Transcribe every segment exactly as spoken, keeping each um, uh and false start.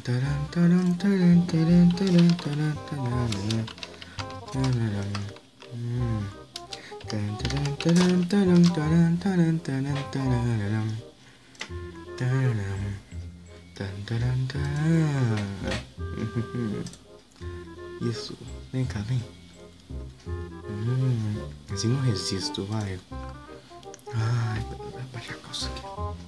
Isso, vem cá, vem. Hum, assim não resisto, vai. Ai, vai baixar a calça aqui.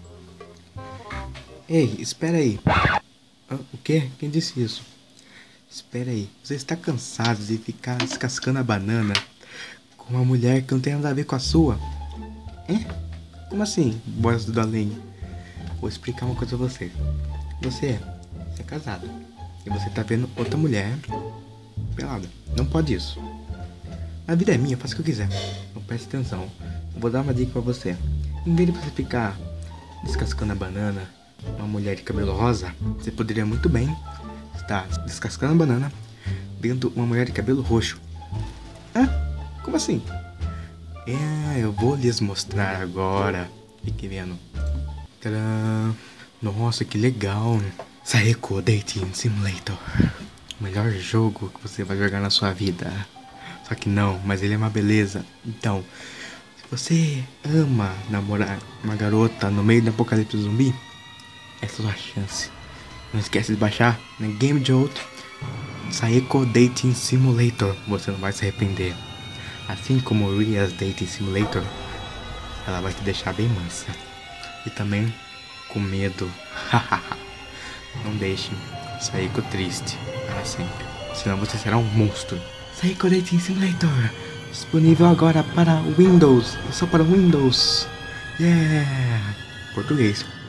Ei, espera aí. Ah, o quê? Quem disse isso? Espera aí. Você está cansado de ficar descascando a banana com uma mulher que não tem nada a ver com a sua? Hein? Como assim, voz do além? Vou explicar uma coisa pra você. Você, você é casado e você tá vendo outra mulher pelada. Não pode isso. A vida é minha, eu faço o que eu quiser. Não preste atenção. Eu vou dar uma dica pra você. Em vez de você ficar descascando a banana uma mulher de cabelo rosa, você poderia muito bem estar descascando a banana vendo uma mulher de cabelo roxo. Hã? Como assim? É, eu vou lhes mostrar agora. Fique vendo. Tadã! Nossa, que legal! Saeko Dating Simulator. O melhor jogo que você vai jogar na sua vida. Só que não, mas ele é uma beleza. Então, se você ama namorar uma garota no meio do apocalipse zumbi, essa é a sua chance. Não esquece de baixar na Game Jolt Saeko Dating Simulator. Você não vai se arrepender. Assim como Ria's Dating Simulator, ela vai te deixar bem mansa. E também com medo. Não deixe Saeko triste para sempre, senão você será um monstro. Saeko Dating Simulator, disponível agora para Windows, e só para Windows. Yeah! Português.